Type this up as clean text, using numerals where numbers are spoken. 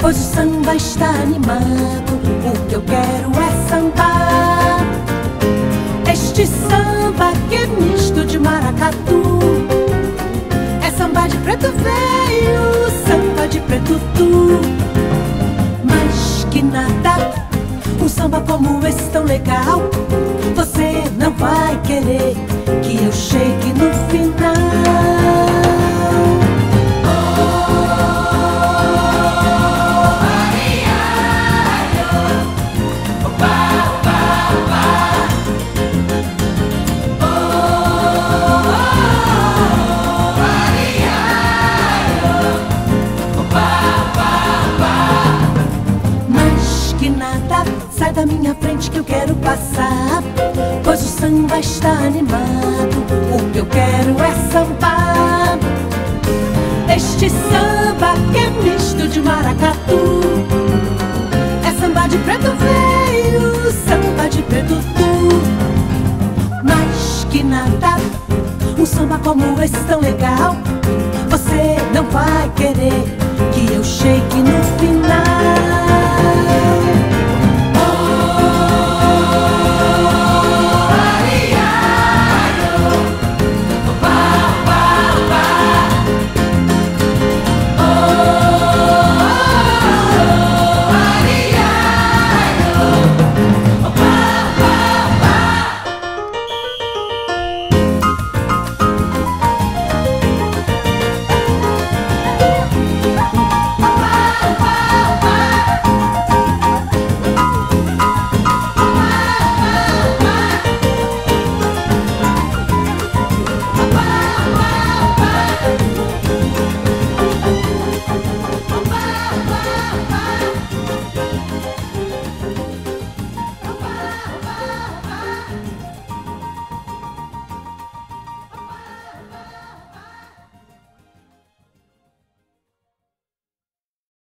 pois o samba está animado. O que eu quero é sambar, este samba que é misto de maracatu. É samba de preto veio, samba de preto tu. Mas que nada, um samba como esse tão legal, você não vai querer que eu chegue no final. Sai da minha frente que eu quero passar, pois o samba está animado. O que eu quero é sambar, este samba que é misto de maracatu. É samba de preto veio, samba de preto tu. Mas que nada, um samba como esse tão legal, você não vai querer que eu chegue no final.